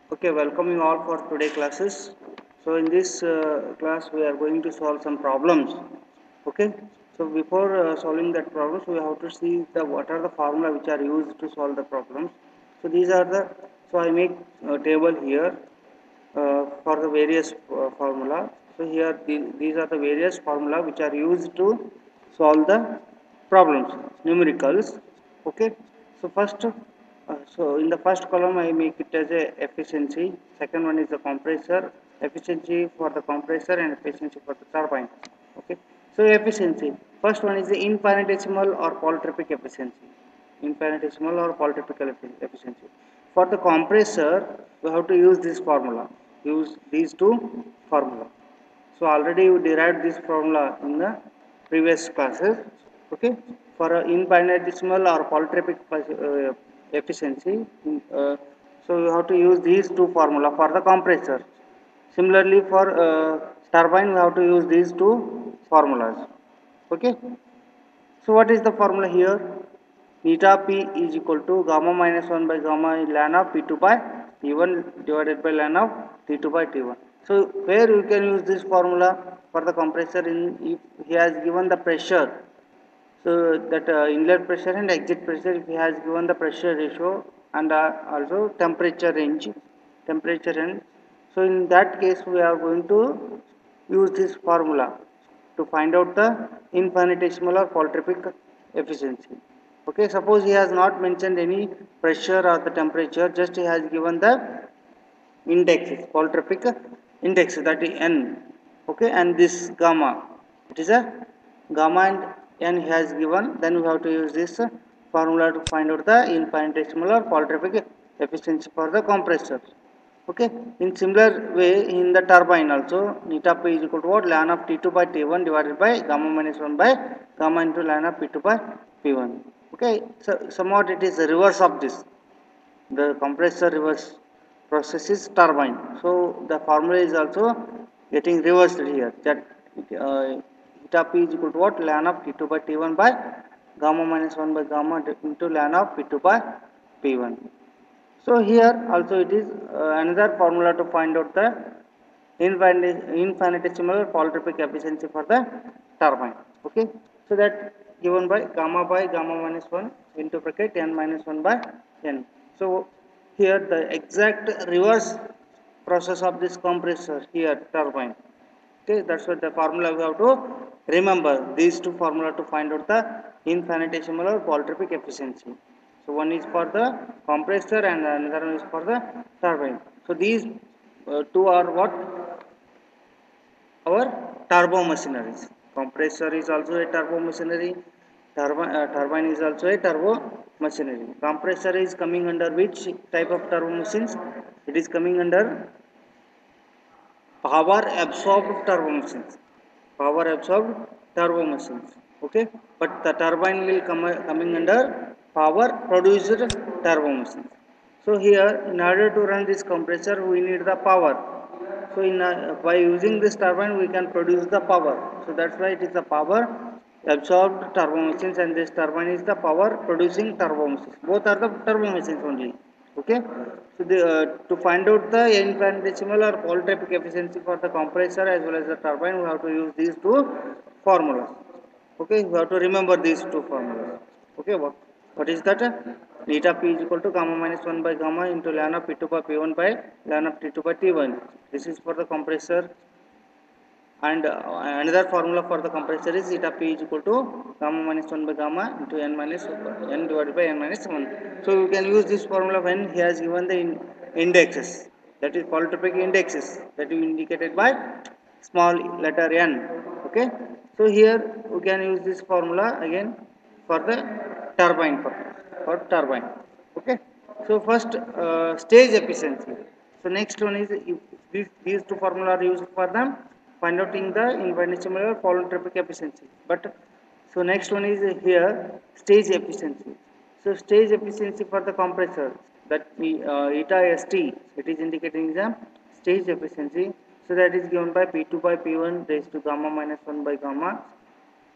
Okay, welcome you all for today classes. So in this class we are going to solve some problems. Okay, so before solving that problems we have to see the what are the formula which are used to solve the problems. So these are the so I make a table here for the various formula. So here these are the various formula which are used to solve the problems numericals. Okay, so in the first column I make it as a efficiency. Second one is the compressor efficiency for the compressor and efficiency for the turbine. Okay, so efficiency, first one is the infinitesimal or polytropic efficiency. Infinitesimal or polytropical efficiency. For the compressor we have to use this formula, use these two formula. So already we derived this formula in the previous classes. Okay, for infinitesimal or polytropic efficiency, so you have to use these two formula for the compressor. Similarly, for turbine, we have to use these two formulas. Okay. So what is the formula here? Eta P is equal to gamma minus 1 by gamma ln of P2 by T1 divided by ln of T2 by T1. So where we can use this formula for the compressor in if he has given the pressure. So that inlet pressure and exit pressure, if he has given the pressure ratio and also temperature range, temperature range. So in that case we are going to use this formula to find out the infinitesimal or polytropic efficiency. Okay, suppose he has not mentioned any pressure or the temperature, just he has given the indexes, polytropic index, that is n. Okay, and this gamma, it is a gamma and n he has given. Then we have to use this formula to find out the infinitesimal or polytropic efficiency for the compressor. Okay, in similar way in the turbine also, eta p is equal to what, ln of T2 by T1 divided by gamma minus 1 by gamma into ln of P2 by P1. Okay, so somewhat it is the reverse of this. The compressor reverse process is turbine. So the formula is also getting reversed here, that eta p is equal to what, ln of T2 by T1 by gamma minus 1 by gamma into ln of P2 by P1. So here also it is another formula to find out the infinitesimal polytropic efficiency for the turbine. Okay, so that given by gamma minus 1 into bracket n minus 1 by n. So here the exact reverse process of this compressor here turbine. Okay, that's what the formula we have to remember, these two formula to find out the infinitesimal or polytropic efficiency. So one is for the compressor and another one is for the turbine. So these two are what, our turbo machineries. Compressor is also a turbo machinery. Turbine is also a turbo machinery. Compressor is coming under which type of turbo machines? It is coming under power absorbed turbo machines. Power absorbed turbo machines. Okay, but the turbine will coming under power produced turbo machines. So here, in order to run this compressor, we need the power. So by using this turbine, we can produce the power. So that's why it is the power absorbed turbo machines, and this turbine is the power producing turbo machines. Both are the turbo machines only. Okay, so to find out the infinitesimal or polytropic efficiency for the compressor as well as the turbine, we have to use these two formulas. Okay, we have to remember these two formulas. Okay, what is that? Eta p is equal to gamma minus 1 by gamma into ln of P2 by P1 by ln of T2 by T1. This is for the compressor. And another formula for the compressor is eta p is equal to gamma minus 1 by gamma into n minus n divided by n minus 1. So you can use this formula when he has given the indexes, that is polytropic indexes, that is indicated by small letter n. Okay, so here we can use this formula again for the turbine purpose, for turbine. Okay, so first stage efficiency. So next one is, if these two formula are used for them find out in the infinitesimal or polytropic efficiency. But so next one is here stage efficiency. So stage efficiency for the compressor, that eta st, it is indicating the stage efficiency. So that is given by P2 by P1 raised to gamma minus 1 by gamma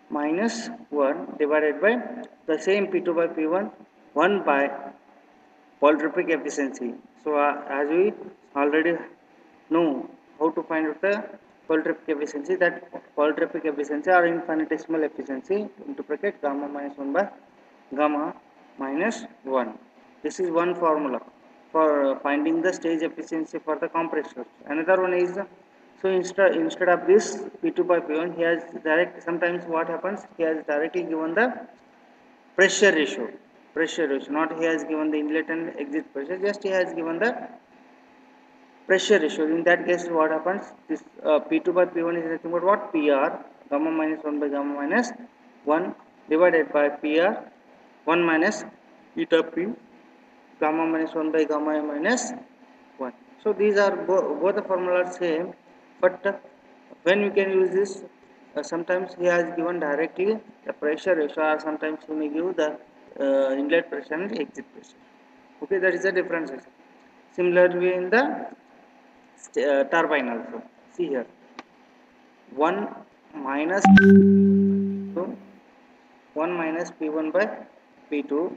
minus 1 divided by the same P2 by P1 1 by calorific efficiency. So as we already know how to find out the calorific efficiency, that calorific efficiency or infinitesimal efficiency into bracket gamma minus 1 by gamma minus 1. This is one formula for finding the stage efficiency for the compressor. Another one is so instead of this P2 by P1, he has direct. Sometimes what happens? He has directly given the pressure ratio. Pressure ratio. Not he has given the inlet and exit pressure. Just he has given the pressure ratio. In that case, what happens? This P2 by P1 is nothing but what? PR gamma minus 1 by gamma minus 1 divided by PR 1 minus eta P gamma minus 1 by gamma minus 1. So these are both the formulas same, but when we can use this, sometimes he has given directly the pressure ratio, or sometimes he may give the inlet pressure and exit pressure. Okay, that is the difference. Similarly, in the turbine also, see here 1 minus 1 minus P1 by P2.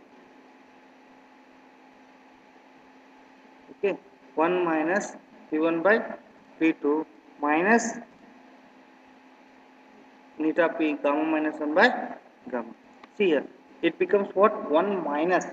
Okay, 1 minus P1 by P2 minus neta P gamma minus 1 by gamma. See here, it becomes what? 1 minus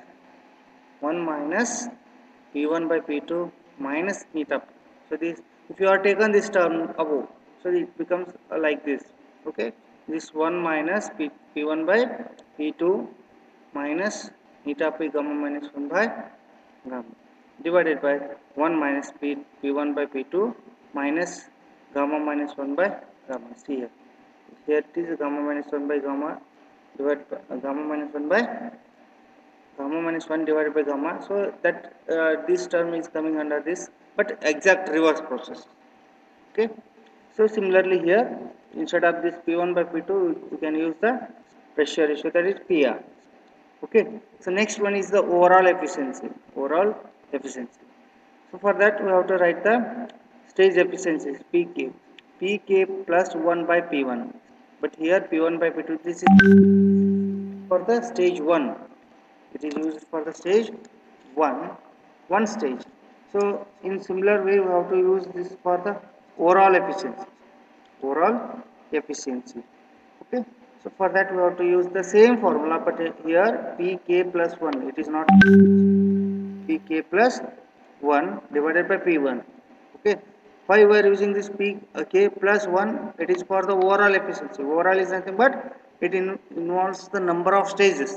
P1 by P2 minus neta P. So this, if you are taken this term above, so it becomes like this. Okay, this 1 minus P1 by P2 minus neta P gamma minus 1 by gamma divided by 1 minus P1 by P2 minus gamma minus 1 by gamma. See here. Here it is gamma minus 1 by gamma divided by gamma minus 1 by gamma minus 1 divided by gamma. So that this term is coming under this, but exact reverse process. Okay. So similarly here, instead of this P1 by P2, we can use the pressure ratio, that is PR. Okay. So next one is the overall efficiency. Overall efficiency. So for that we have to write the stage efficiencies PK. PK plus 1 by P1. But here P1 by P2, this is for the stage 1. It is used for the stage 1 stage. So in similar way we have to use this for the overall efficiency. Overall efficiency. Okay. So for that we have to use the same formula, but here Pk plus 1. It is not Pk plus 1 divided by P1. Okay. Why we are using this Pk plus 1? It is for the overall efficiency. Overall is nothing but it involves the number of stages.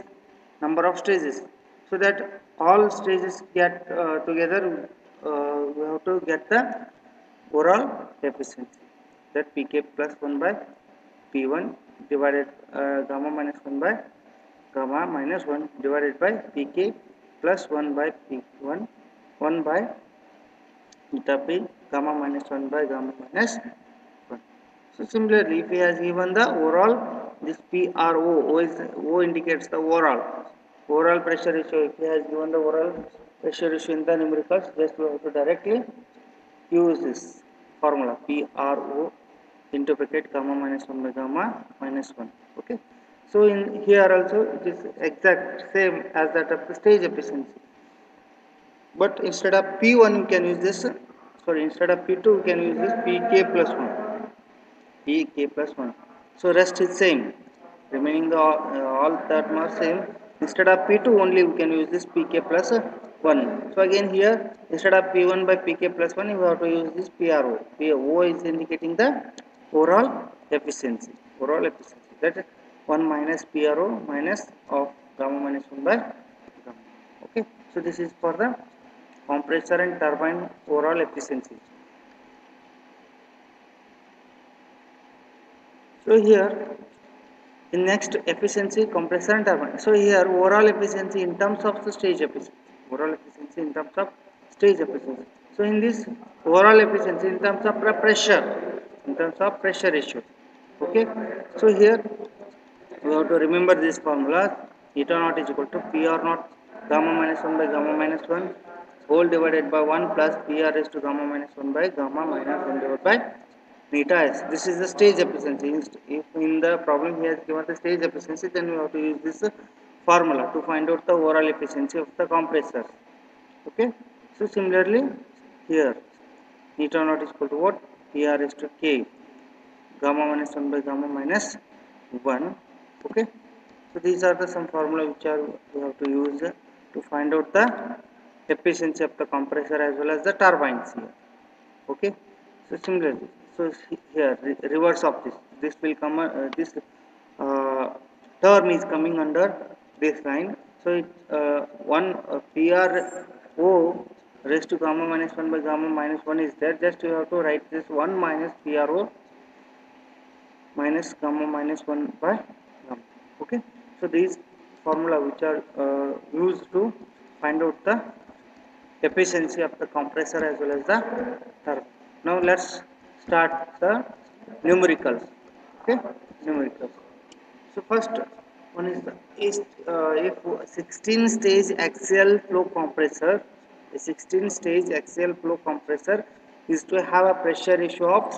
So that all stages get together, we have to get the overall efficiency. That Pk plus 1 by P1 divided gamma minus 1 by gamma minus 1 divided by Pk plus 1 by P1 1 by eta P gamma minus 1 by gamma minus 1. So similarly, if he has given the overall, this PRO, O indicates the overall pressure ratio. If he has given the overall pressure ratio in the numericals, just we have to directly use this formula PRO into bracket gamma minus 1 by gamma minus 1. Okay. So in here also it is exact same as that of the stage efficiency. But instead of P1 we can use this, instead of P2 we can use this Pk plus 1. Pk plus 1. So rest is same. Remaining the all terms are same. Instead of P2 only we can use this Pk plus 1. So again here instead of P1 by Pk plus 1 we have to use this PRO. PO is indicating the overall efficiency. That is 1 minus PRO minus of gamma minus 1 by gamma. Okay. So this is for the compressor and turbine overall efficiency. So here in next efficiency compressor and turbine. So here overall efficiency in terms of the stage efficiency. So in this overall efficiency in terms of pressure ratio. Okay. So here we have to remember this formula. Eta naught is equal to PR naught gamma minus 1 by gamma minus 1 whole divided by 1 plus PR raised to gamma minus 1 by gamma minus 1 divided by neta s. This is the stage efficiency. If in the problem he has given the stage efficiency, then we have to use this formula to find out the overall efficiency of the compressor. Okay, so similarly here eta naught is equal to what? PR is to K, gamma minus 1 by gamma minus 1. Okay, so these are the some formula which are we have to use to find out the efficiency of the compressor as well as the turbines here. Okay, so similarly, so here reverse of this will come this term is coming under this line. So it one PRO raised to gamma minus 1 by gamma minus 1 is there. Just you have to write this 1 minus PRO minus gamma minus 1 by gamma. Okay, so these formula which are used to find out the efficiency of the compressor as well as the turbine. Now let's start the numericals. Okay, numericals. So first one is the if 16 stage axial flow compressor, a 16 stage axial flow compressor is to have a pressure ratio of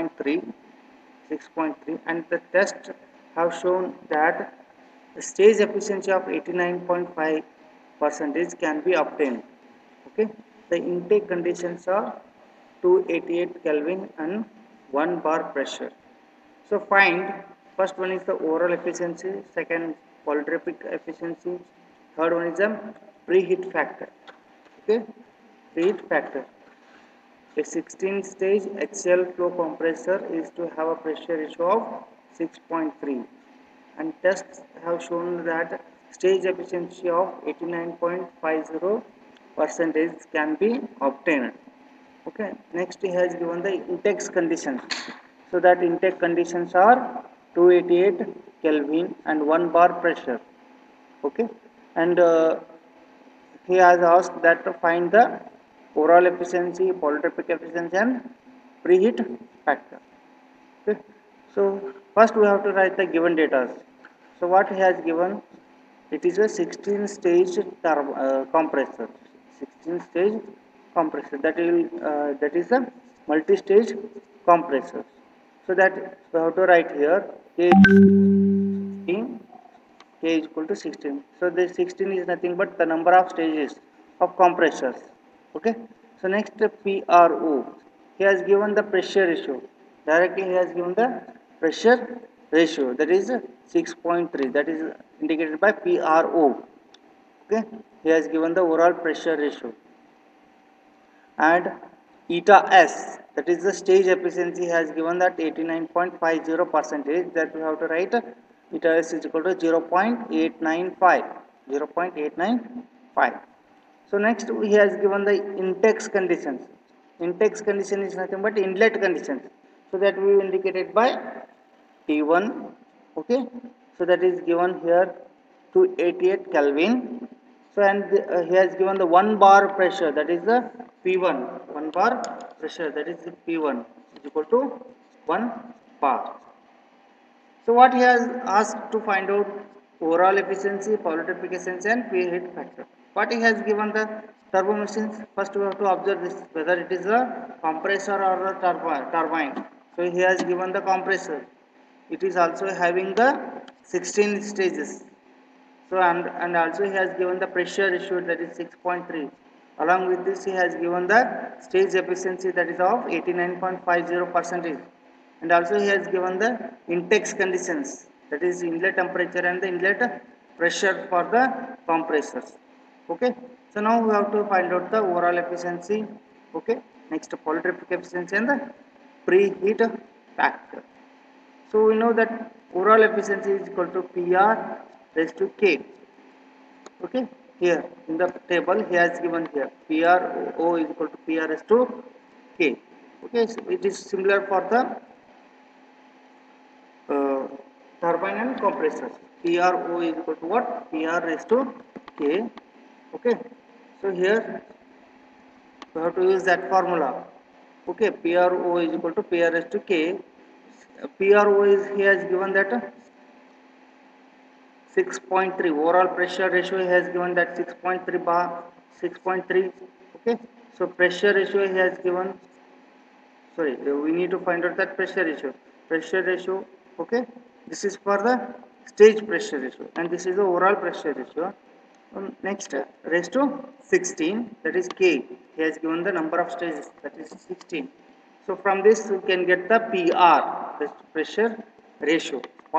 6.3, and the test have shown that the stage efficiency of 89.5 percentage can be obtained. Okay, the intake conditions are 288 Kelvin and 1 bar pressure. So find first one is the overall efficiency, second polytropic efficiency, third one is the preheat factor. Okay, preheat factor. A 16 stage axial flow compressor is to have a pressure ratio of 6.3, and tests have shown that stage efficiency of 89.50 percentage can be obtained. Okay, next he has given the intake conditions. So that intake conditions are 288 Kelvin and 1 bar pressure. Okay, and he has asked that to find the overall efficiency, polytropic efficiency, and preheat factor. Okay, so first we have to write the given data. So what he has given, it is a 16 stage compressor. 16 stage compressor, that is a multi-stage compressor. So that we have to write here K is equal to 16. So this 16 is nothing but the number of stages of compressors. Okay. So next PRO. He has given the pressure ratio. Directly he has given the pressure ratio, that is 6.3. That is indicated by PRO. Okay. He has given the overall pressure ratio. And eta S, that is the stage efficiency, has given that 89.50 percentage, that we have to write eta S is equal to 0.895. 0.895. So next he has given the intake conditions. Intake condition is nothing but inlet conditions. So that we indicated by T1. Okay. So that is given here to 88 Kelvin. So and he has given the 1 bar pressure, that is the P1. 1 bar pressure, that is the P1 is equal to 1 bar. So what he has asked to find out overall efficiency, polytropic efficiency, and preheat factor. What he has given the turbo machines, first we have to observe this whether it is a compressor or a turbine. So he has given the compressor. It is also having the 16 stages. So and also he has given the pressure ratio, that is 6.3. Along with this he has given the stage efficiency, that is of 89.50 percentage. And also he has given the intake conditions, that is inlet temperature and the inlet pressure for the compressors. Okay, so now we have to find out the overall efficiency. Okay, next polytropic efficiency and the preheat factor. So we know that overall efficiency is equal to PR raised to K. Okay, here in the table he has given here PRO is equal to PR raised to K. Okay, so it is similar for the turbine and compressors. PRO is equal to what? PR raised to K. Okay, so here we have to use that formula. Okay, PRO is equal to PR raised to K. PRO is, he has given that 6.3. Overall pressure ratio he has given that 6.3 bar 6.3. Okay, so pressure ratio he has given, sorry, we need to find out that pressure ratio. Okay, this is for the stage pressure ratio and this is the overall pressure ratio. Next, raised to 16, that is K. He has given the number of stages, that is 16. So from this you can get the PR, the pressure ratio,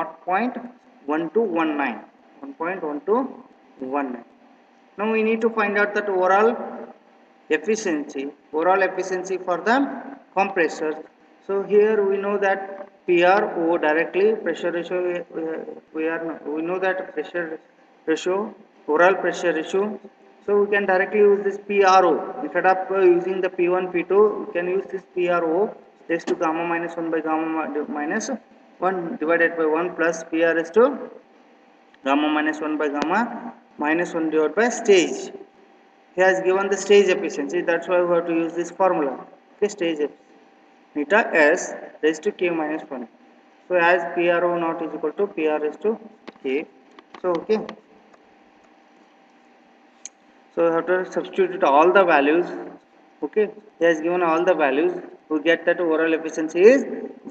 1.1219. 1.1219. Now we need to find out that overall efficiency for the compressor. So here we know that PRO directly pressure ratio, we know that pressure ratio, overall pressure ratio. So we can directly use this PRO instead of using the P1 P2. We can use this PRO raised to gamma minus 1 by gamma minus 1 divided by 1 plus PR is to gamma minus 1 by gamma minus 1 divided by stage. He has given the stage efficiency, that's why we have to use this formula. Okay, stage efficiency. Neta S raised to K minus 1. So as PRO not is equal to PR raised to K. So okay. So we have to substitute all the values. Okay, he has given all the values. We get that overall efficiency is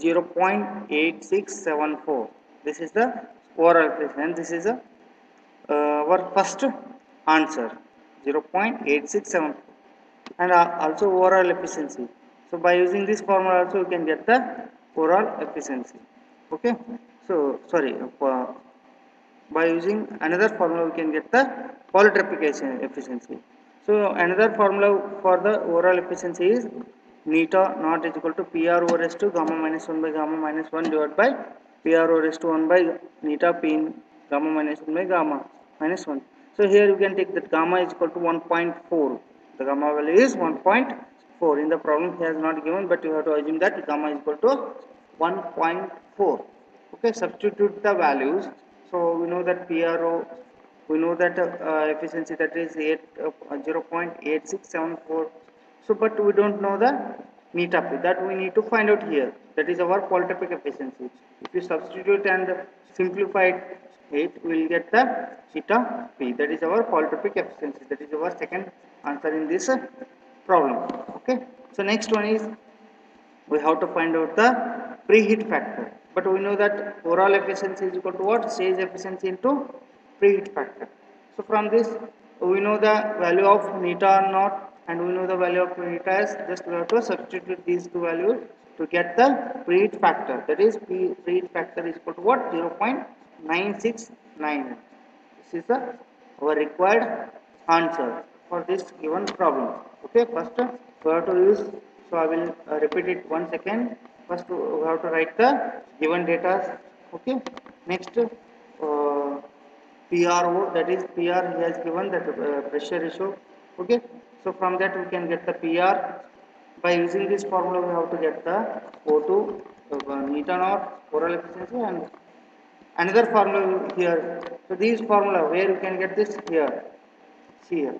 0.8674. This is the overall efficiency, and this is our first answer, 0.867, and also overall efficiency. So by using this formula also you can get the overall efficiency. Okay, so sorry, by using another formula we can get the polytropic efficiency. So another formula for the overall efficiency is neta not is equal to PRO raised to gamma minus 1 by gamma minus 1 divided by PRO raised to 1 by neta P in gamma minus 1 by gamma minus 1. So here you can take that gamma is equal to 1.4. The gamma value is 1.4. In the problem he has not given, but you have to assume that gamma is equal to 1.4. Okay, substitute the values. So we know that PRO, we know that efficiency, that is 0.8674. So but we don't know the neta P, that we need to find out here. That is our polytropic efficiency. If you substitute and simplify it, we will get the theta P. That is our polytropic efficiency. That is our second answer in this problem. Okay. So next one is we have to find out the preheat factor. But we know that overall efficiency is equal to what? Stage efficiency into preheat factor. So from this we know the value of neta naught and we know the value of neta s. Just we have to substitute these two values to get the preheat factor. That is preheat factor is equal to what? 0.969. This is the our required answer for this given problem. Okay, first we have to use, so I will repeat it once again. First we have to write the given data. Okay, next PRO, that is PR, he has given that pressure ratio. Okay, so from that we can get the PR. By using this formula we have to get the O2 neta naught overall efficiency, and another formula here. So these formula where you can get this here. See here.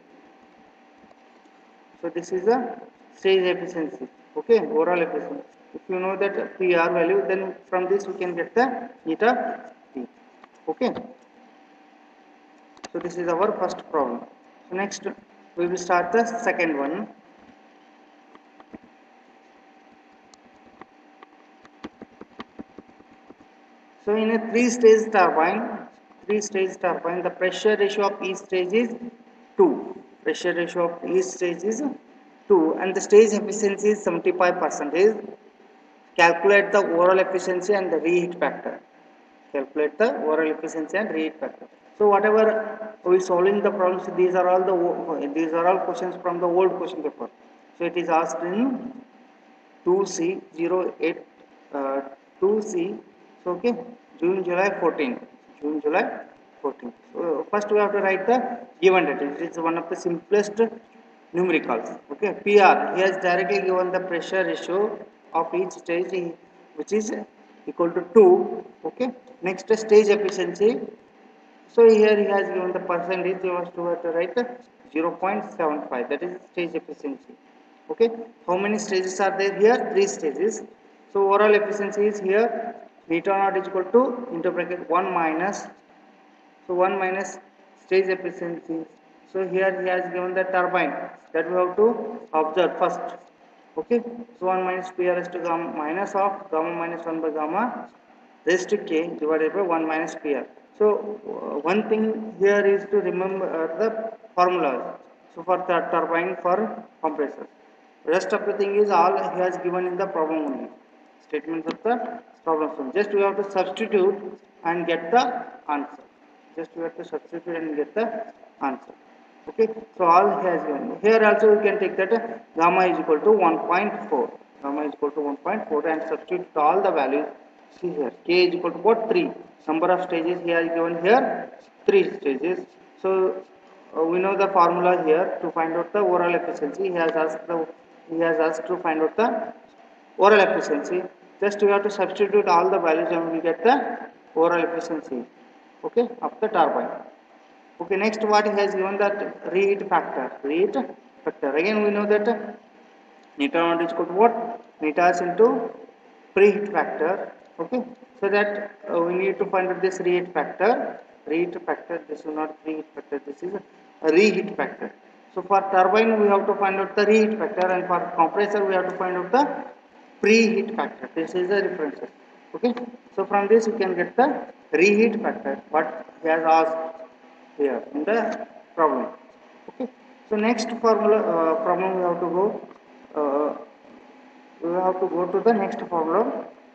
So this is the stage efficiency. Okay, overall efficiency. If you know that PR value, then from this we can get the neta P. Okay. So this is our first problem. So next we will start the second one. So in a three-stage turbine, the pressure ratio of each stage is 2. Pressure ratio of each stage is 2, and the stage efficiency is 75%. Calculate the overall efficiency and the reheat factor. Calculate the overall efficiency and reheat factor. So whatever we solving the problems, these are all questions from the old question paper. So it is asked in 2C08 2C. So okay, June July 14. June July 14. So first we have to write the given data. It is one of the simplest numericals. Okay, PR. He has directly given the pressure ratio of each stage, which is equal to 2. Okay. Next stage efficiency. So here he has given the percentage. You have to write 0.75. That is stage efficiency. Okay. How many stages are there here? 3 stages. So overall efficiency is here neta naught is equal to into bracket 1 minus. So 1 minus stage efficiency. So here he has given the turbine that we have to observe first. Okay. So 1 minus PR is to gamma minus of gamma minus 1 by gamma raised to K divided by 1 minus PR. So one thing here is to remember the formulas. So for the turbine, for compressor, rest of the thing is all he has given in the problem only, statements of the problem only. Just we have to substitute and get the answer. Just we have to substitute and get the answer. Okay, so all he has given. Here also we can take that gamma is equal to 1.4. Gamma is equal to 1.4 and substitute all the values. See here, k is equal to what? 3. Number of stages he has given here 3 stages. So we know the formula here to find out the overall efficiency. He has asked to find out the overall efficiency. Just we have to substitute all the values and we get the overall efficiency. Okay, of the turbine. Okay, next what he has given that reheat factor. Reheat factor. Again we know that neta naught is equal to what? Neta into preheat factor. Okay, so that we need to find out this reheat factor. Reheat factor. This is not preheat factor. This is a reheat factor. So for turbine we have to find out the reheat factor, and for compressor we have to find out the preheat factor. This is the reference. Okay, so from this we can get the reheat factor. What he has asked here in the problem. Okay, so next formula problem uh, we have to go to the next problem.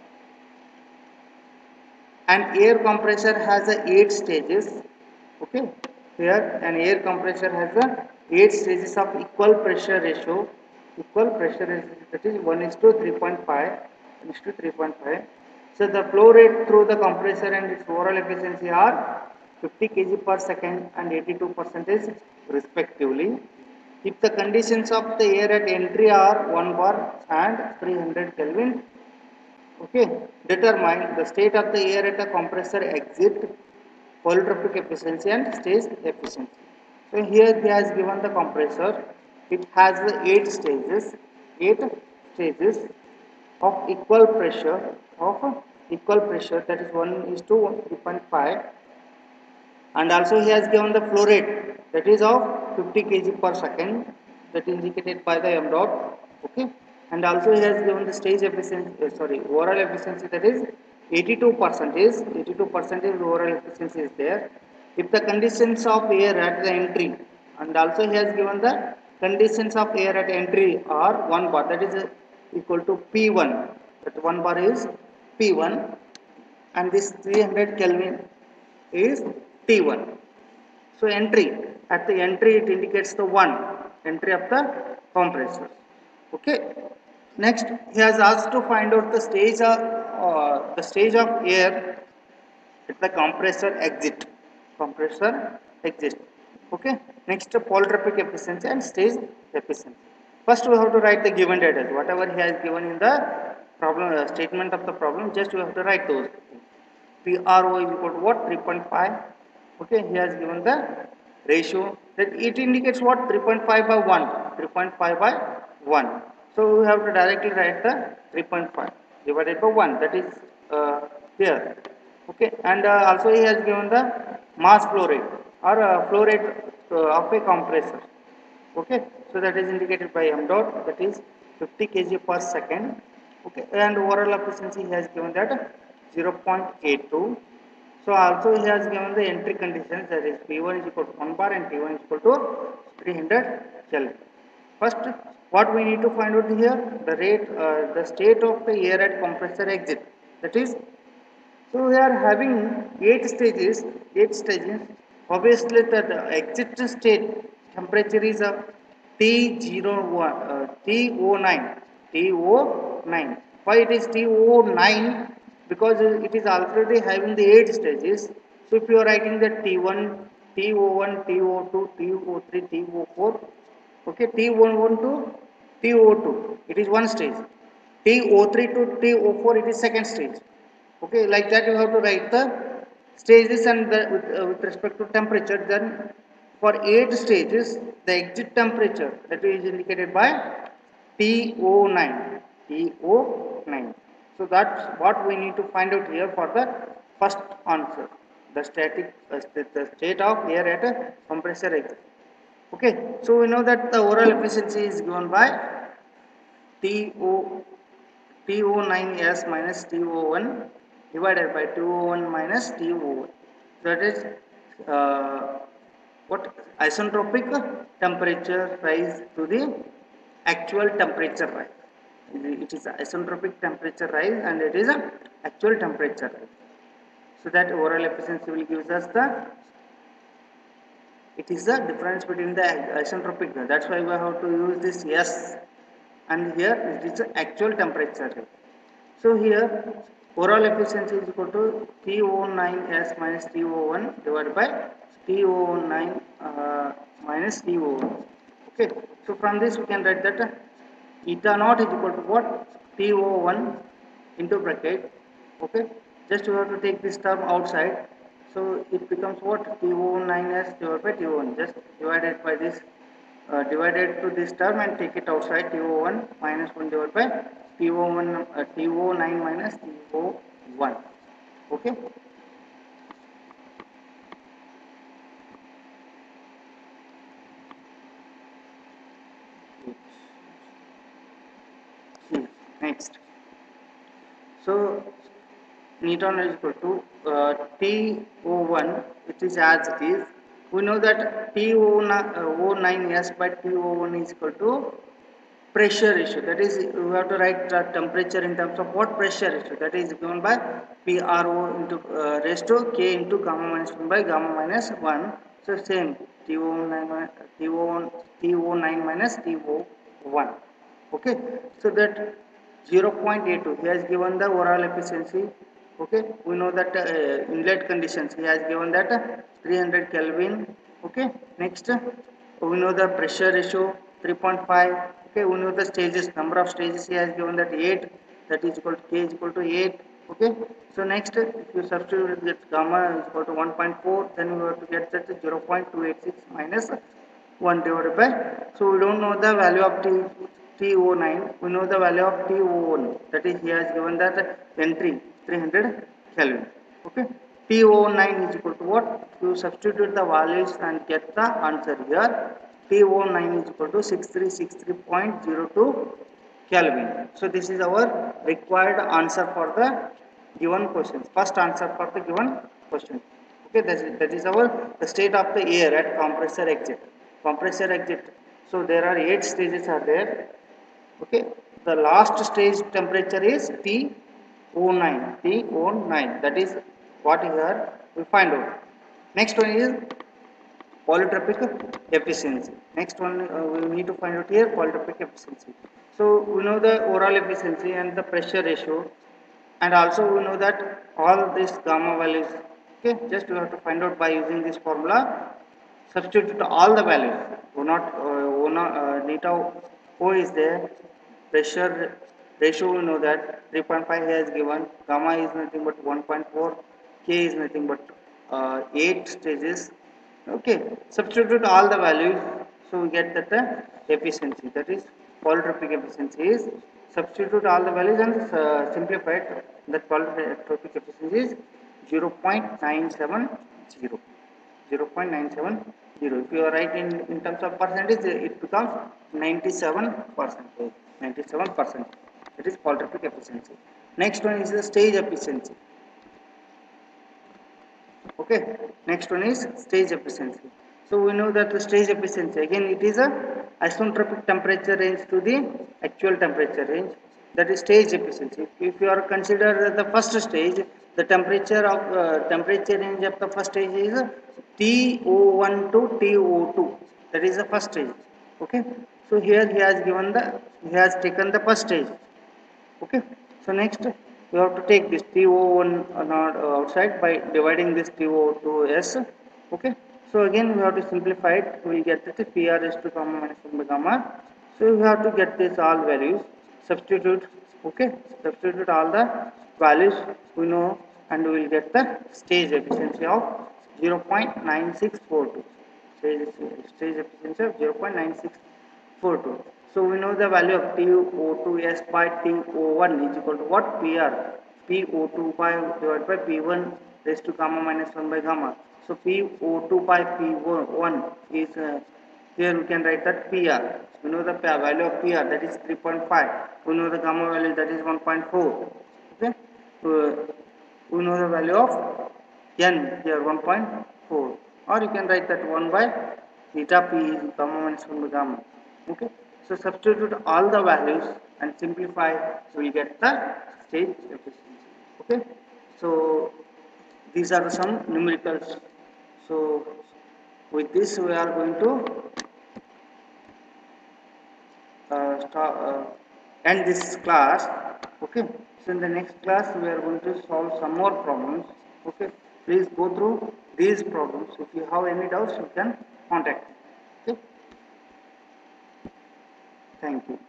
An air compressor has a 8 stages. Okay, here an air compressor has a 8 stages of equal pressure ratio. Equal pressure ratio, that is 1 is to 3.5, 1 is to 3.5. So the flow rate through the compressor and its overall efficiency are 50 kg per second and 82% respectively. If the conditions of the air at entry are 1 bar and 300 Kelvin, okay, determine the state of the air at a compressor exit, polytropic efficiency and stage efficiency. So here he has given the compressor. It has 8 stages, 8 stages of equal pressure, that is 1 is to 3.5, and also he has given the flow rate, that is of 50 kg per second, that is indicated by the m dot. Okay, and also he has given the stage efficiency, overall efficiency, that is 82%. 82% overall efficiency is there if the conditions of air at the entry, and also he has given the conditions of air at entry are 1 bar, that is equal to P1, that 1 bar is P1, and this 300 Kelvin is T1. So entry, at the entry it indicates the 1, entry of the compressor. Okay, next he has asked to find out the stage of air at the compressor exit. Okay, next polytropic efficiency and stage efficiency. First we have to write the given data, whatever he has given in the problem statement of the problem, just we have to write those. PRO is equal to what? 3.5. Okay, he has given the ratio, that it indicates what? 3.5 by 1. 3.5 by 1. So we have to directly write the 3.5 divided by 1. That is here. Okay, and also he has given the mass flow rate, or flow rate of a compressor. Okay, so that is indicated by m dot, that is 50 kg per second. Okay, and overall efficiency he has given that 0.82. So also he has given the entry conditions, that is P1 is equal to 1 bar and T1 is equal to 300 Kelvin. First, what we need to find out here, the rate, the state of the air at compressor exit. That is, so we are having 8 stages. 8 stages. Obviously, the exit state temperature is a T01, T09, T09. Why it is T09? Because it is already having the 8 stages. So if you are writing the T1, T01, T02, T03, T04, okay, T11 to T02, it is one stage. T03 to T04, it is second stage. Okay, like that you have to write the stages, and with respect to temperature. Then for 8 stages, the exit temperature, that is indicated by TO9. TO9. So that's what we need to find out here for the first answer. The the state of air at a compressor exit. Okay, so we know that the overall efficiency is given by TO9S minus TO1 divided by TO1 minus TO1. That is what isentropic temperature rise to the actual temperature rise. It is isentropic temperature rise and it is a actual temperature rise. So that overall efficiency will give us the, it is the difference between the isentropic. That's why we have to use this S, and here it is the actual temperature rise. So here overall efficiency is equal to TO9S minus TO1 divided by TO9 minus TO1. Okay, so from this we can write that eta naught is equal to what? TO1 into bracket. Okay, just you have to take this term outside. So it becomes what? TO9S divided by TO1. Just divided by this, divided to this term and take it outside. TO1 minus 1 divided by TO1, TO9 minus TO1. Okay. Next. So Newton is equal to TO1, it is as it is. We know that TO9S by TO1 is equal to pressure ratio. That is, we have to write the temperature in terms of what? Pressure ratio. That is given by PRO into raised to K into gamma minus 1 by gamma minus 1. So same TO9 minus TO1. Okay. So that 0.82 he has given the overall efficiency. Okay, we know that inlet conditions he has given that 300 Kelvin. Okay, next we know the pressure ratio 3.5. Okay, we know the stages, number of stages he has given that 8, that is equal to K is equal to 8. Okay, so next if you substitute that gamma is equal to 1.4, then we have to get that 0.286 minus 1 divided by, so we don't know the value of TO9, we know the value of TO1, that is he has given that N3 300 Kelvin. Okay, TO9 is equal to what? You substitute the values and get the answer here. TO9 is equal to 6363.02 Kelvin. So this is our required answer for the given question. First answer for the given question. Okay, that is our the state of the air at compressor exit. Compressor exit. So there are 8 stages are there. Okay, the last stage temperature is TO9. TO9. That is what here we find out. Next one is polytropic efficiency. Next one we need to find out here polytropic efficiency. So we know the overall efficiency and the pressure ratio, and also we know that all these gamma values. Okay, just we have to find out by using this formula. Substitute all the values. Neta O is there. Pressure ratio we know that 3.5 has given. Gamma is nothing but 1.4. K is nothing but 8 stages. Okay, substitute all the values, so we get that efficiency, that is polytropic efficiency is, substitute all the values and simplify it. That polytropic efficiency is 0.970. 0.970. If you are right in terms of percentage, it becomes 97%. 97%. That is polytropic efficiency. Next one is the stage efficiency. Okay, next one is stage efficiency. So we know that the stage efficiency, again it is a isentropic temperature range to the actual temperature range, that is stage efficiency. If you are consider the first stage, the temperature range of the first stage is TO1 to TO2, that is the first stage. Okay, so here he has taken the first stage. Okay, so next we have to take this TO1 outside by dividing this TO2S. Okay, so again we have to simplify it. We will get this PR is to gamma minus 1 by gamma. So we have to get this all values, substitute. Okay, substitute all the values we know, and we will get the stage efficiency of 0.9642. Stage efficiency of 0.9642. So we know the value of TO2S by TO1 is equal to what? PR. PO2 by divided by P1 raised to gamma minus 1 by gamma. So PO2 by P1 is here we can write that PR. We know the value of PR, that is 3.5. We know the gamma value, that is 1.4. Okay. We know the value of n here 1.4, or you can write that 1 by theta p is gamma minus 1 by gamma. Okay, so substitute all the values and simplify, so we get the stage efficiency. Okay, so these are the some numericals. So with this we are going to end this class. Okay, so in the next class we are going to solve some more problems. Okay, please go through these problems. If you have any doubts, you can contact me. Okay, thank you.